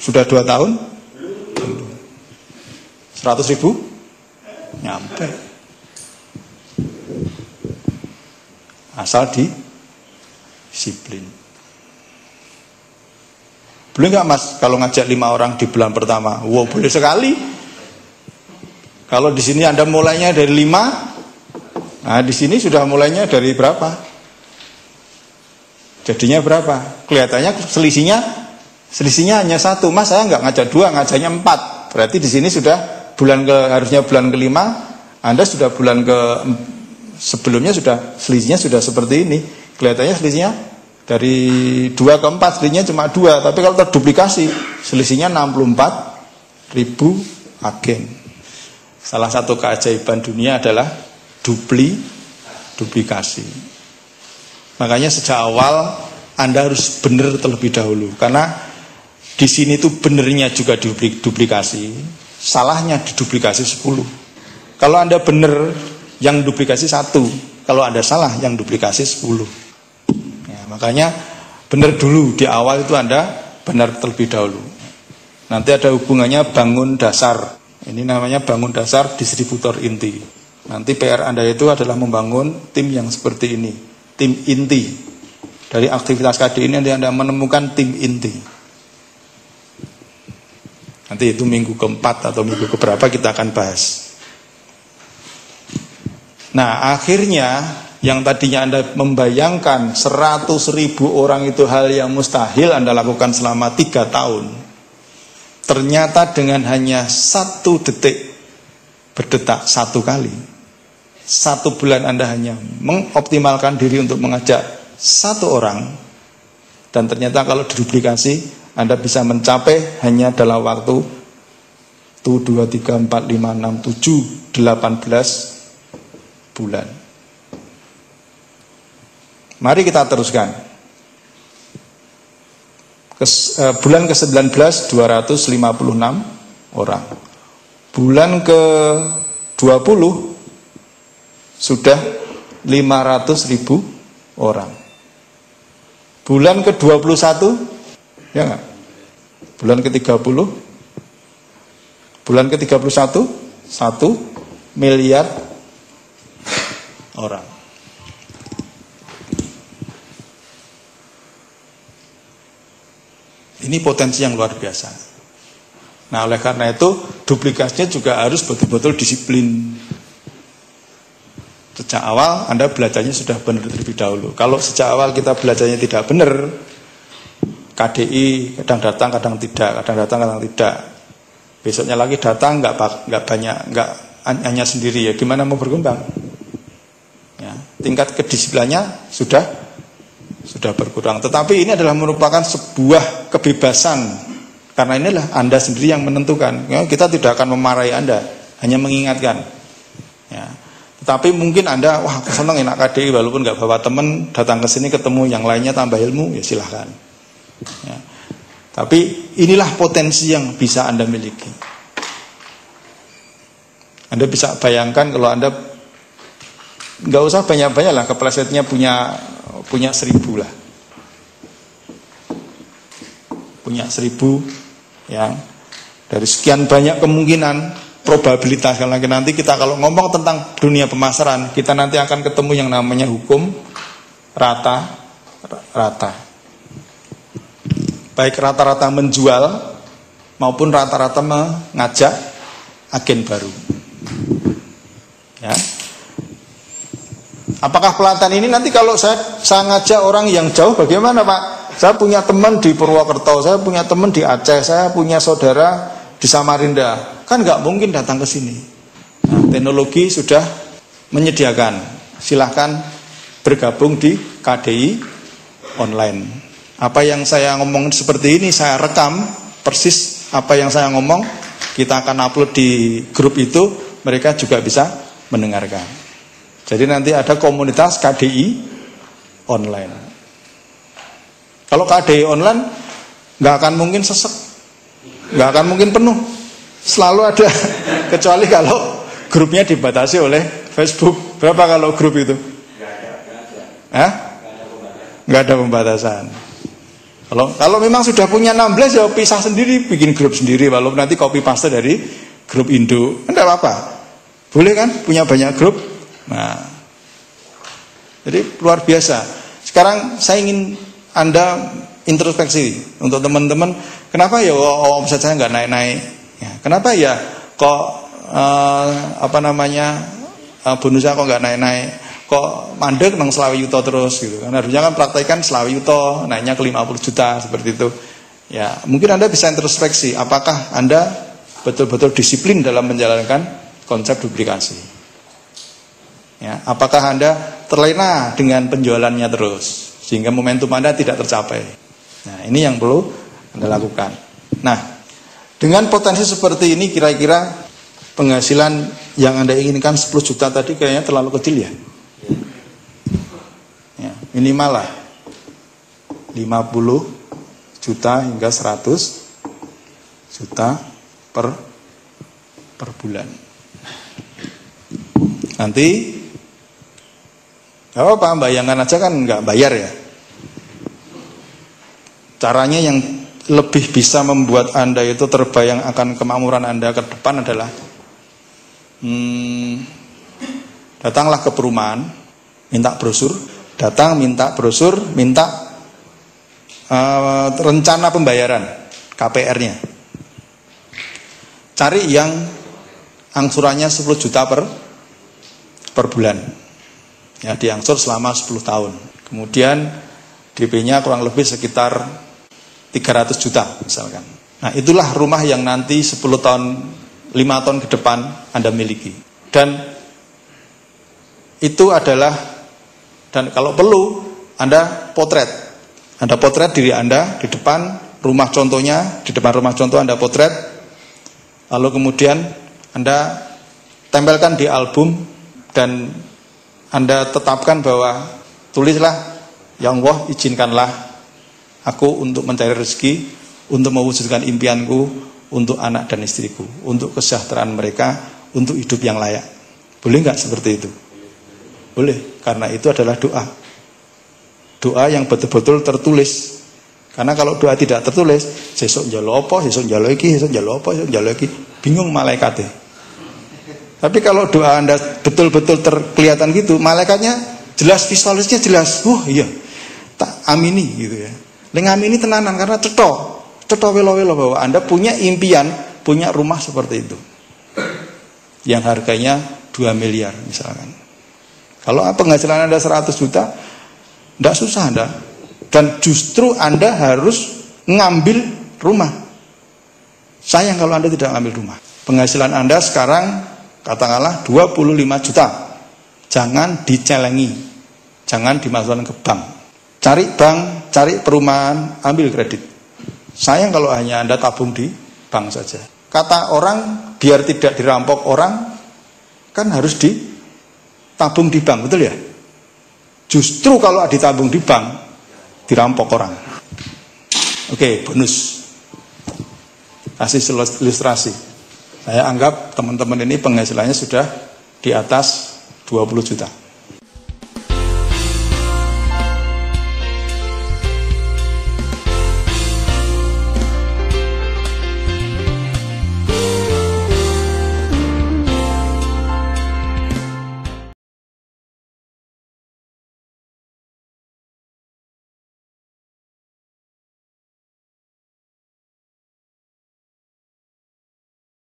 Sudah 2 tahun? 100.000? Nyampe. Asal disiplin. Boleh nggak Mas kalau ngajak 5 orang di bulan pertama? Wow, boleh sekali. Kalau di sini Anda mulainya dari 5, nah di sini sudah mulainya dari berapa? Jadinya berapa? Kelihatannya selisihnya hanya 1. Mas, saya nggak ngajak 2, ngajaknya 4. Berarti di sini sudah harusnya bulan ke-5, Anda sudah bulan sebelumnya sudah selisihnya sudah seperti ini. Kelihatannya selisihnya dari 2 ke 4, selisihnya cuma 2. Tapi kalau terduplikasi, selisihnya 64.000 agen. Salah satu keajaiban dunia adalah duplikasi. Makanya sejak awal Anda harus benar terlebih dahulu. Karena di sini tuh benernya juga duplikasi, salahnya diduplikasi 10. Kalau Anda benar, yang duplikasi 1. Kalau Anda salah, yang duplikasi 10. Ya, makanya benar dulu di awal itu Anda benar terlebih dahulu. Nanti ada hubungannya bangun dasar. Ini namanya bangun dasar distributor inti. Nanti PR Anda itu adalah membangun tim yang seperti ini, tim inti. Dari aktivitas KDI ini Anda menemukan tim inti. Nanti itu minggu keempat atau minggu keberapa kita akan bahas. Nah, akhirnya yang tadinya Anda membayangkan 100.000 orang itu hal yang mustahil Anda lakukan selama 3 tahun. Ternyata dengan hanya 1 detik berdetak 1 kali, 1 bulan Anda hanya mengoptimalkan diri untuk mengajak 1 orang, dan ternyata kalau diduplikasi Anda bisa mencapai hanya dalam waktu 1, 2, 3, 4, 5, 6, 7, 18 bulan. Mari kita teruskan. Bulan ke-19 256 orang. Bulan ke-20 sudah 500.000 orang. Bulan ke-21, ya enggak? Bulan ke-30, bulan ke-31 1 miliar orang. Ini potensi yang luar biasa. Nah, oleh karena itu duplikasinya juga harus betul-betul disiplin. Sejak awal Anda belajarnya sudah benar terlebih dahulu. Kalau sejak awal kita belajarnya tidak benar, KDI kadang datang, kadang tidak, kadang datang, kadang tidak. Besoknya lagi datang nggak banyak, nggak hanya sendiri, ya gimana mau berkembang? Ya, tingkat kedisiplinannya sudah berkurang. Tetapi ini adalah merupakan sebuah kebebasan, karena inilah Anda sendiri yang menentukan. Ya, kita tidak akan memarahi Anda, hanya mengingatkan. Ya. Tetapi mungkin Anda, wah aku senang enak KDI, walaupun nggak bawa teman, datang ke sini ketemu yang lainnya tambah ilmu, ya silahkan. Ya. Tapi inilah potensi yang bisa Anda miliki. Anda bisa bayangkan kalau Anda nggak usah banyak-banyak lah, keplesetnya punya 1.000 lah, punya 1.000 yang dari sekian banyak kemungkinan probabilitas. Karena nanti kita kalau ngomong tentang dunia pemasaran, kita nanti akan ketemu yang namanya hukum rata-rata, baik rata-rata menjual maupun rata-rata mengajak agen baru. Ya. Apakah pelatihan ini nanti kalau saya ngajak orang yang jauh bagaimana Pak? Saya punya teman di Purwokerto, saya punya teman di Aceh, saya punya saudara di Samarinda. Kan nggak mungkin datang ke sini. Nah, teknologi sudah menyediakan. Silahkan bergabung di KDI online. Apa yang saya ngomong seperti ini saya rekam persis apa yang saya ngomong. Kita akan upload di grup itu, mereka juga bisa mendengarkan. Jadi nanti ada komunitas KDI online. Kalau KDI online nggak akan mungkin sesek, nggak akan mungkin penuh, selalu ada. Kecuali kalau grupnya dibatasi oleh Facebook. Berapa kalau grup itu? Nggak ada pembatasan. Kalau memang sudah punya 16 ya pisah sendiri, bikin grup sendiri, walaupun nanti copy paste dari grup Indo, enggak apa-apa. Boleh kan punya banyak grup. Nah, jadi luar biasa. Sekarang saya ingin Anda introspeksi untuk teman-teman, kenapa ya omset saya nggak naik-naik? Ya, kenapa ya kok bonusnya kok nggak naik-naik? Kok mandek nang selawi yuto terus gitu kan? Harusnya kan praktekkan selawi yuto naiknya ke 50 juta seperti itu. Ya, mungkin Anda bisa introspeksi, apakah Anda betul-betul disiplin dalam menjalankan konsep duplikasi? Ya, apakah Anda terlena dengan penjualannya terus sehingga momentum Anda tidak tercapai? Nah, ini yang perlu Anda lakukan. Nah, dengan potensi seperti ini kira-kira penghasilan yang Anda inginkan 10 juta tadi kayaknya terlalu kecil ya? Ya, minimal lah 50 juta hingga 100 juta per bulan. Nanti gak apa-apa, bayangkan aja kan nggak bayar ya. Caranya yang lebih bisa membuat Anda itu terbayang akan kemakmuran Anda ke depan adalah datanglah ke perumahan, minta brosur, minta rencana pembayaran KPR-nya. Cari yang angsurannya 10 juta per bulan. Ya, diangsur selama 10 tahun. Kemudian DP-nya kurang lebih sekitar 300 juta misalkan. Nah, itulah rumah yang nanti 10 tahun, 5 tahun ke depan Anda miliki. Dan itu adalah, dan kalau perlu Anda potret diri Anda di depan rumah contohnya, di depan rumah contoh Anda potret, lalu kemudian Anda tempelkan di album dan Anda tetapkan bahwa tulislah, ya Allah izinkanlah aku untuk mencari rezeki, untuk mewujudkan impianku, untuk anak dan istriku, untuk kesejahteraan mereka, untuk hidup yang layak. Boleh nggak seperti itu? Boleh, karena itu adalah doa. Doa yang betul-betul tertulis. Karena kalau doa tidak tertulis, sesuk njalo apa, sesuk njalo iki, sesuk njalo apa, sesuk njalo iki, bingung malaikatnya. Tapi kalau doa Anda betul-betul kelihatan gitu, malaikatnya jelas, visualisnya jelas. Iya, tak amini gitu ya. Leng amini tenanan karena ceto welo-welo bahwa Anda punya impian, punya rumah seperti itu. Yang harganya 2 miliar misalkan. Kalau penghasilan Anda 100 juta, tidak susah Anda. Dan justru Anda harus ngambil rumah. Sayang kalau Anda tidak ngambil rumah. Penghasilan Anda sekarang katakanlah 25 juta. Jangan dicelengi. Jangan dimasukkan ke bank. Cari bank, cari perumahan, ambil kredit. Sayang kalau hanya Anda tabung di bank saja. Kata orang, biar tidak dirampok orang, kan harus ditabung di bank, betul ya? Justru kalau ditabung di bank, dirampok orang. Oke, bonus. Kasih ilustrasi. Saya anggap teman-teman ini penghasilannya sudah di atas 20 juta.